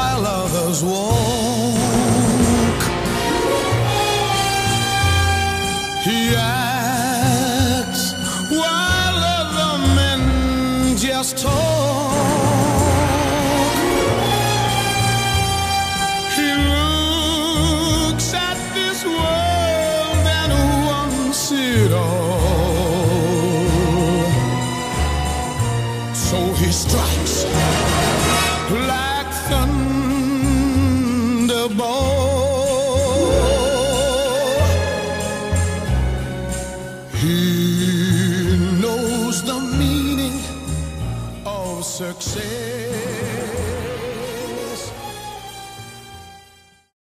while others walk. He acts while other men just talk. He looks at this world and wants it all. So he strikes like thunderball. He knows the meaning of success.